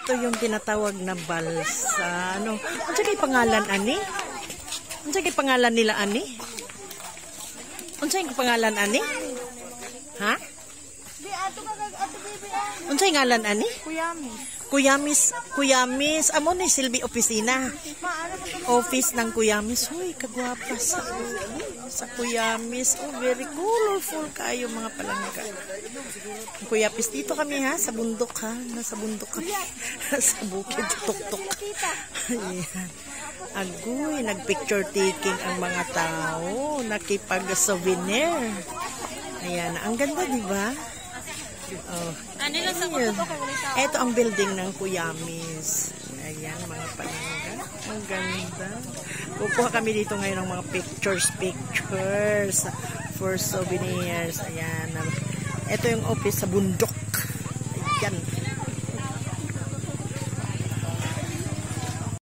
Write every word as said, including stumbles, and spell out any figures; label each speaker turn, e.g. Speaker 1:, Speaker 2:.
Speaker 1: Ito yung tinatawag na balsa. Ano? Ano sa kay pangalan, ani? Ano sa kay pangalan nila, ani? Ano sa kay pangalan, ani? Ha? Ano sa ngalan, ani?
Speaker 2: Kuyamis.
Speaker 1: Kuyamis. Kuyamis. Amo ni Silbi Opisina. Office ng Kuyamis. Uy, kagwapa sa, sa Kuyamis. Oh, very colorful kayo mga palangga. Kuyamis, dito kami ha, sa bundok ha. Nasa bundok kami. Sa bukid, tuktok. Ayan. Agoy, nagpicture taking ang mga tao. Nakipag-souvenir. Ayan, ang ganda, di ba? Oh. Ayan. Ito ang building ng Kuyamis. Ayan, mga palangga. Ang ganda. Kukuha kami dito ngayon ng mga pictures, pictures for souvenirs. Ayan. Ito yung office sa bundok. Ayan.